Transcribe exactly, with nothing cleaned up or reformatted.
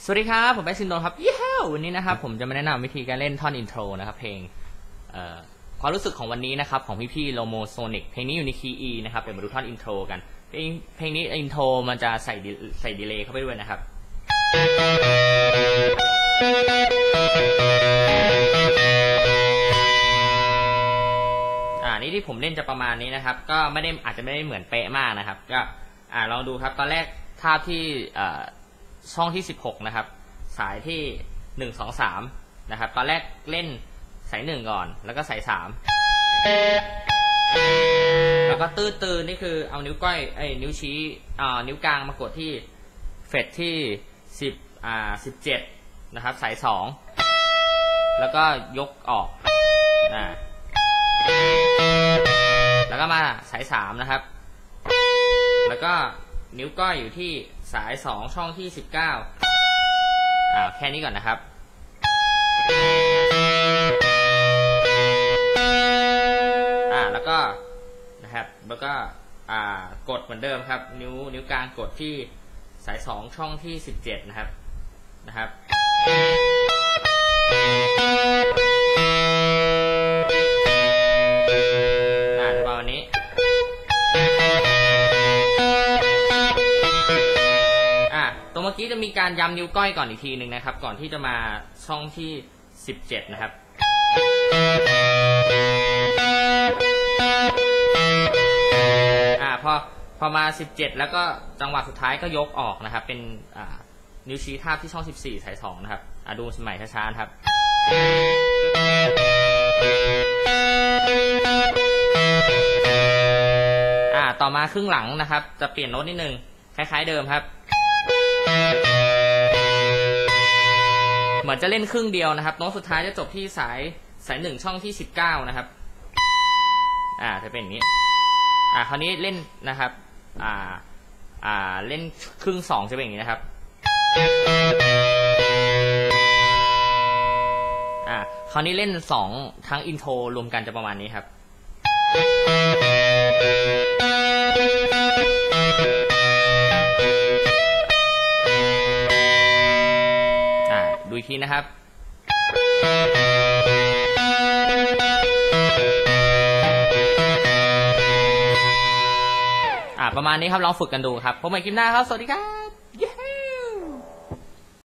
สวัสดีครับผมแบ็คซินโดนครับยี่ห้าวันนี้นะครับผมจะมาแนะนำวิธีการเล่นท่อนอินโทรนะครับเพลงความรู้สึกของวันนี้นะครับของพี่ๆโลโมโซนิกเพลงนี้อยู่ในคีย์ E นะครับเดี๋ยวมาดูท่อนอินโทรกันเพลงเพลงนี้อินโทรมันจะใส่ใส่ดีเลย์เข้าไปด้วยนะครับอ่านี่ที่ผมเล่นจะประมาณนี้นะครับก็ไม่ได้อาจจะไม่ได้เหมือนเป๊ะมากนะครับก็อ่าลองดูครับตอนแรกท่าที่ช่องที่สิบหกนะครับสายที่หนึ่ง สอง สามนะครับตอนแรกเล่นสายหนึ่งก่อนแล้วก็สายสามแล้วก็ตื้อตื้อนี่คือเอานิ้วก้อยไอ้นิ้วชี้อ่านิ้วกลางมากดที่เฟรตที่สิบอ่าสิบเจ็ดนะครับสายสองแล้วก็ยกออกอ่าแล้วก็มาสายสามนะครับแล้วก็นิ้วก้อยอยู่ที่สายสองช่องที่สิบเก้าอ่าแค่นี้ก่อนนะครับอ่าแล้วก็นะครับแล้วก็อ่ากดเหมือนเดิมครับนิ้วนิ้วกลางกดที่สายสองช่องที่สิบเจ็ดนะครับนะครับอ่าประมาณนี้ตรงเมื่อกี้จะมีการย้ำนิ้วก้อยก่อนอีกทีหนึ่งนะครับก่อนที่จะมาช่องที่สิบเจ็ดนะครับอ่าพอพอมาสิบเจ็ดแล้วก็จังหวะสุดท้ายก็ยกออกนะครับเป็นอ่านิ้วชี้ทาบที่ช่องสิบสี่สายสองนะครับอ่าดูสมัยช้าๆครับอ่าต่อมาครึ่งหลังนะครับจะเปลี่ยนโน้ตนิดนึงคล้ายๆเดิมครับเหมือนจะเล่นครึ่งเดียวนะครับโน้ตสุดท้ายจะจบที่สายสายหนึ่งช่องที่สิบเก้านะครับอ่าจะเป็นอย่างนี้อ่าคราวนี้เล่นนะครับอ่าอ่าเล่นครึ่งสองจะเป็นอย่างนี้นะครับอ่าคราวนี้เล่นสองทั้งอินโทรรวมกันจะประมาณนี้ครับดูอีกทีนะครับอ่าประมาณนี้ครับลองฝึกกันดูครับพบกันใหม่คลิปหน้าครับสวัสดีครับ